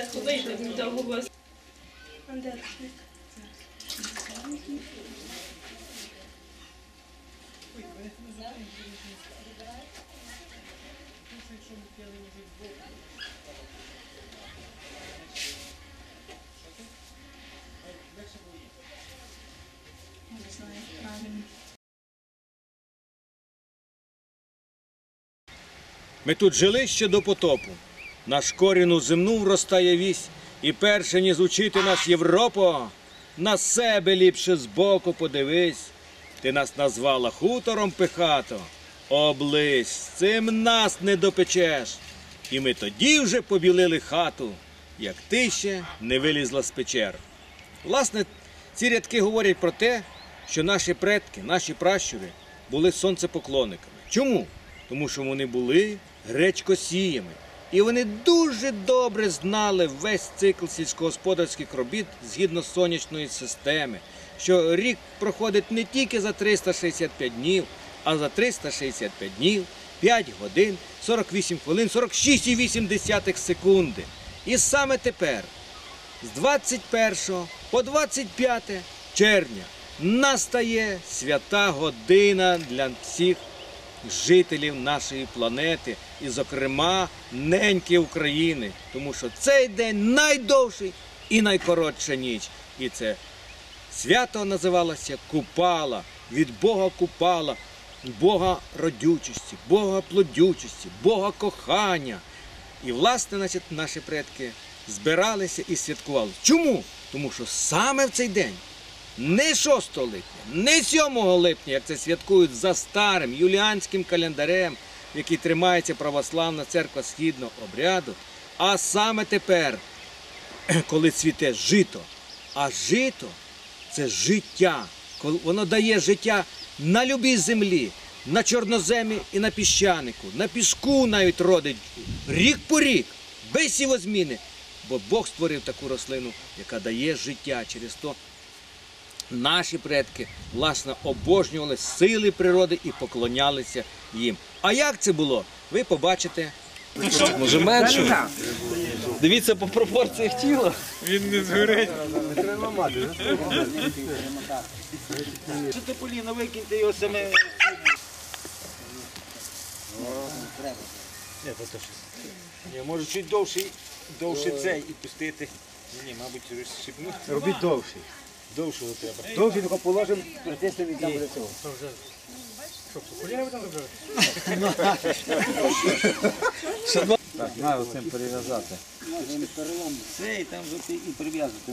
легко вийти з цього гостя. Ми тут жили ще до потопу. Наш корінь у земну вростає вісь, і перше, ніж учити нас Європа, на себе ліпше збоку подивись. Ти нас назвала хутором пихато, облизь, цим нас не допечеш. І ми тоді вже побілили хату, як ти ще не вилізла з печер. Власне, ці рядки говорять про те, що наші предки, наші пращури були сонцепоклонниками. Чому? Тому що вони були гречкосіями. І вони дуже добре знали весь цикл сільськогосподарських робіт згідно сонячної системи, що рік проходить не тільки за 365 днів, а за 365 днів, 5 годин, 48 хвилин, 46,8 секунди. І саме тепер, з 21 по 25 червня, настає свята година для всіх жителів нашої планети і, зокрема, неньки України. Тому що цей день найдовший і найкоротша ніч. І це свято називалося Купала, від Бога Купала, Бога родючості, Бога плодючості, Бога кохання. І, власне, значить, наші предки збиралися і святкували. Чому? Тому що саме в цей день, не 6 липня, не 7 липня, як це святкують за старим юліанським календарем, який тримається православна церква східного обряду, а саме тепер, коли цвіте жито. А жито – це життя. Воно дає життя на любій землі, на чорноземі і на піщанику, на піску навіть родить рік по рік, без сівозміни. Бо Бог створив таку рослину, яка дає життя. Через то наші предки, власне, обожнювали сили природи і поклонялися їм. А як це було? Ви побачите. Може менше? Дивіться по пропорціях тіла. Він не згорить. Що ти, Поліна, викиньте його саме. Ні, може чуть довше цей і пустити. Ні, мабуть, розшипнути. Робіть довший. Довшого треба. Довший тільки положимо, притиснемо і там буде цього. Так, треба цим перев'язати. Це і там вже і прив'язувати.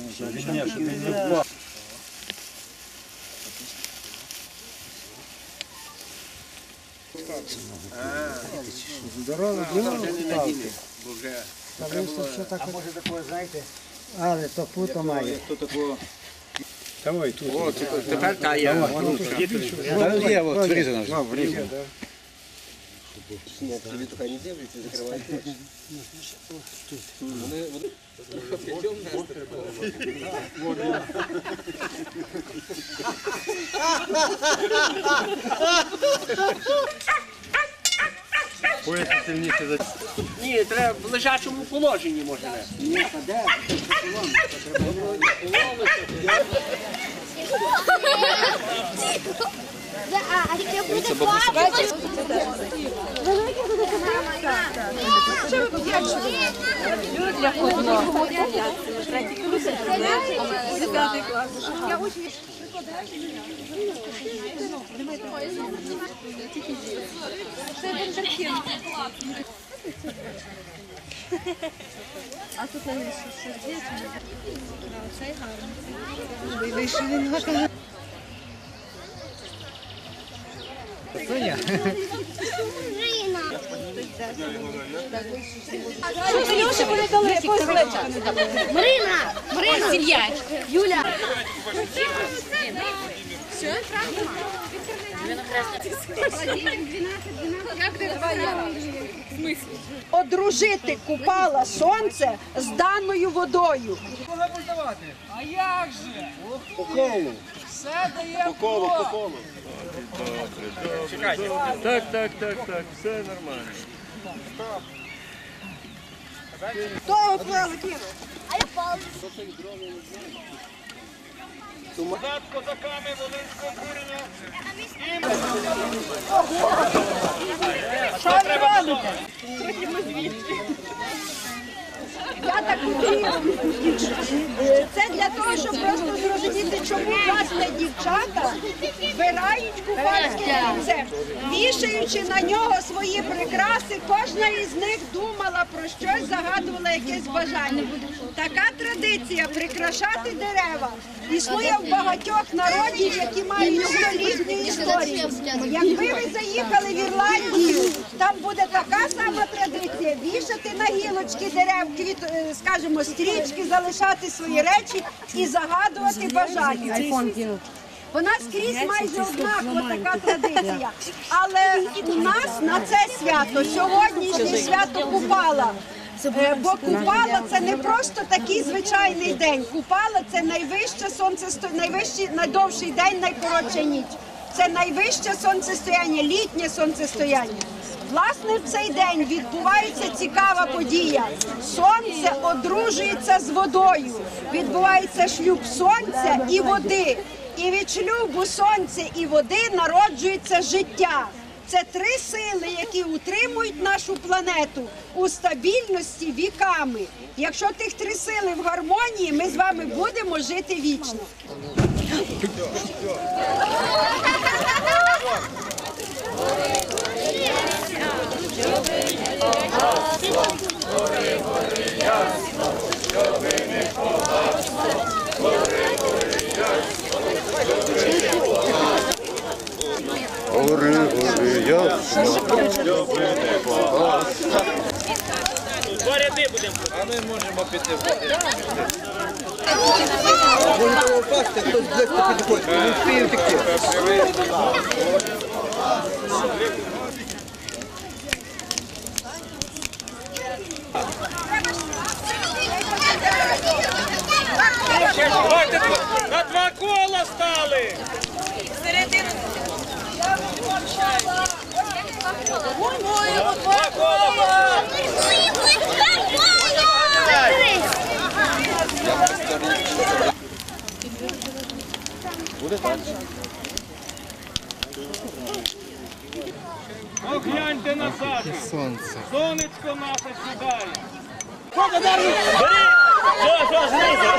Здорово, ставте. А може такого, знаєте? Але то путо має. Давай тут. О, тепер та я. Зараз є, от, врізано вже. Врізано. Тобі тільки не дивляться, закривайте очі. Поясни сильніше за... Ні, треба в лежачому положенні може нести. Ні, а де? А ще буде плавати. Великий буде Що ви подячуєте? Для кожного. П'ятий клас. Я очень... Це вундеркінд. А тут навіть щось діти. Цей гарний. Вийшли він гарний. Ілюша, вони дали якогось глечика. Марина! Марина! Сільяч. Юля! Все, правильно? Як ти твоя? В смислі? Одружити Купала сонце з даною водою. Кого роздавати? А як же? По колу. Все дає По колу, по колу. Так, все нормально. Хто отворили кинув? А я палку. Над козаками Волинського курення. Що ви робите? Я так хотіла. Це для того, щоб просто зрозуміти, чому власне дівчата збирають купальський концерт, вішаючи на нього свої прикраси, кожна із них думала про щось, загадувала якесь бажання. Така традиція прикрашати дерева існує в багатьох народів, які мають столітню історію. Якби ви заїхали в Ірландію, там буде така сама традиція вішати на гілочки дерев, скажімо, стрічки, залишати свої речі і загадувати бажання. Вона скрізь майже однакова така традиція. Але у нас на це свято, сьогоднішнє свято Купала, бо Купала – це не просто такий звичайний день. Купала – це найвищий, найдовший день, найкоротша ніч. Це найвище сонцестояння, літнє сонцестояння. Власне, в цей день відбувається цікава подія. Сонце одружується з водою. Відбувається шлюб сонця і води. І від шлюбу сонця і води народжується життя. Це три сили, які утримують нашу планету у стабільності віками. Якщо тих три сили в гармонії, ми з вами будемо жити вічно. Гори, гори, ясно. Два ряди будемо. А ми можемо піти в води. Можете впасти, хтось близько підходить. Не встигне втекти. Давайте на два кола стали. Два кола. Огляньте назад. Сонечко наше сідає. Що, знизу?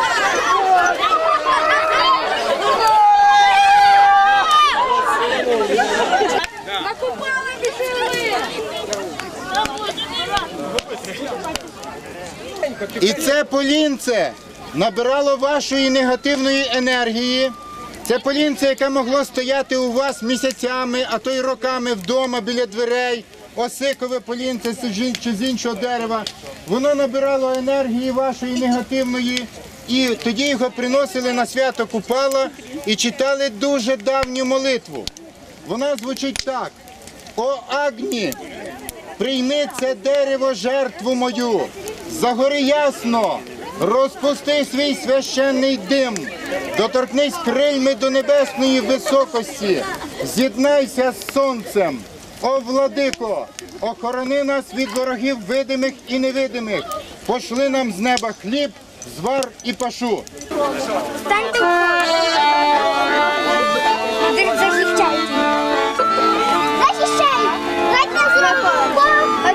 І це полінце набирало вашої негативної енергії. Це полінце, яке могло стояти у вас місяцями, а то й роками вдома біля дверей, осикове полінце чи з іншого дерева. Воно набирало енергії вашої негативної, і тоді його приносили на свято Купала і читали дуже давню молитву. Вона звучить так: «О Агні, прийми це дерево жертву мою, загори ясно, розпусти свій священний дим, доторкнись крильми до небесної високості, з'єднайся з сонцем. О, владико, охорони нас від ворогів видимих і невидимих, пошли нам з неба хліб, звар і пашу». Станьте захищайте. Захищай! Давайте я зробимо.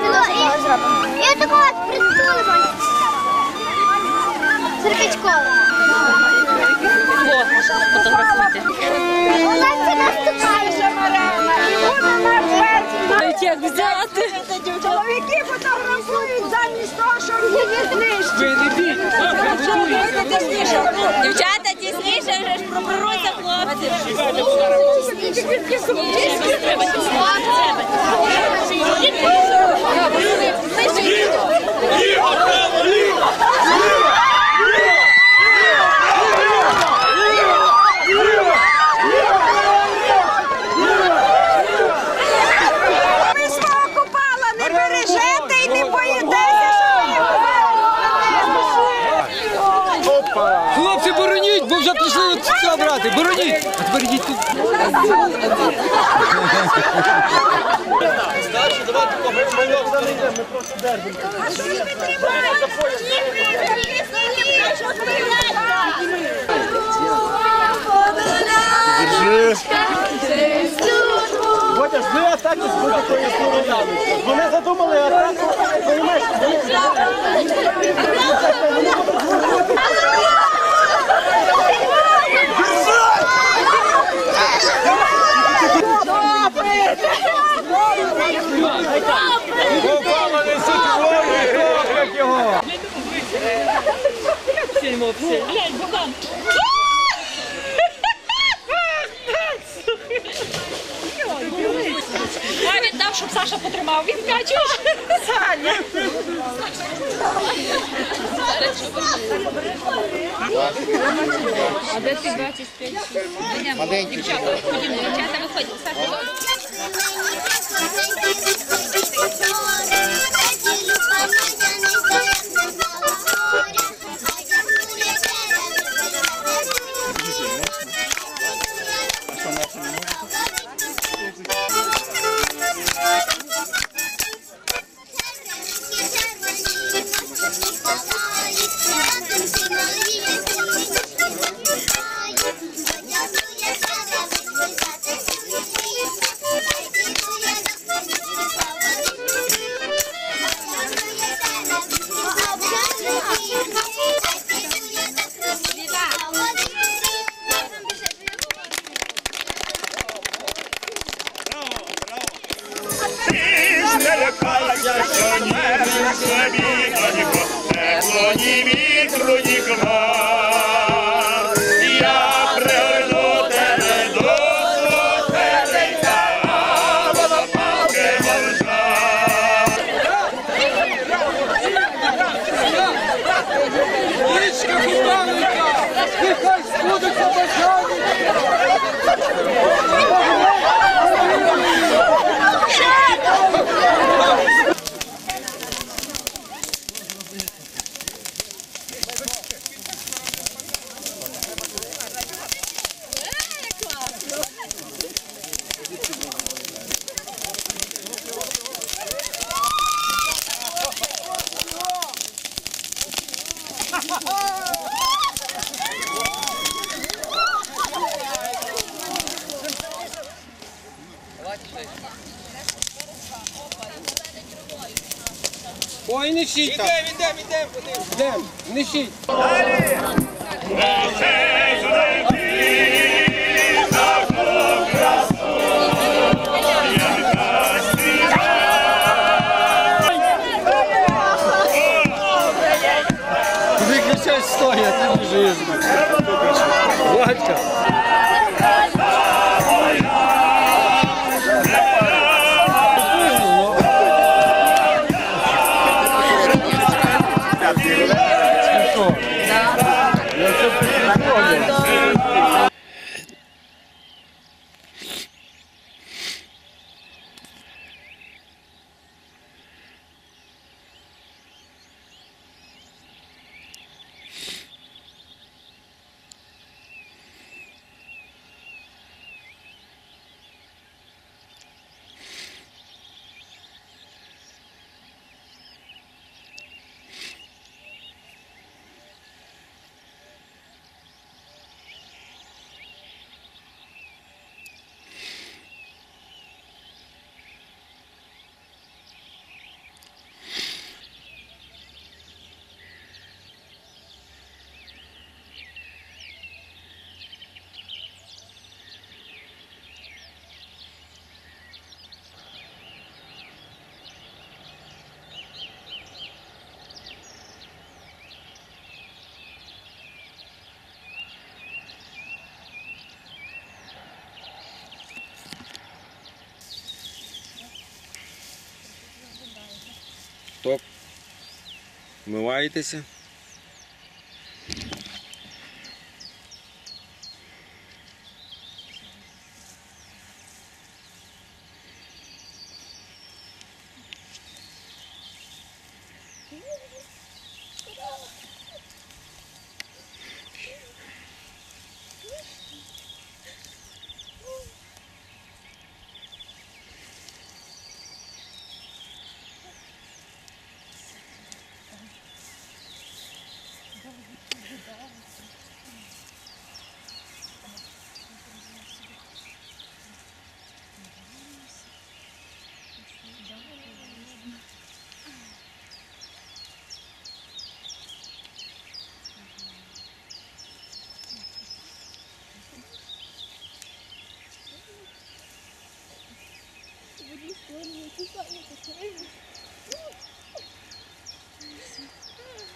Я такого притулимо. Серпечкова. Фотографуйте. Вона це наступає, Марена, і вона на версі. Як взяти? Чоловіки фотографують замість того, щоб її знищити. Дівчата, тісніше, вже ж проберуться хлопці. Ви свого Купала не бережете і не боїтеся, що Хлопці, бороніть, бо вже прийшли все брати. Бороніть. А тепер йдіть тут. Старші, давайте погребайок за ними. А що ви тримаєте? Водя, ви атаки з будь-якої сторони. Вони задумали атаку, розумієш? Попало несуть воду, як його. Глянь, Богдан. А він дав, щоб Саша потримав. Він качуєш. Саня. А де ти бачиш? Дівчата, ходімо, дівчата, виходять. Саша. Ні вітру, ні хмар, я пригорну тебе до сотелика, водопалки мовжа. Річка Купавника, нехай збудуться бажання. Ой, несіть там. Ідем, несіть. Куди кричать стоять, а не жизнь. Вадька. Стоп. Вмиваєтеся? воді сторони, купання, купання.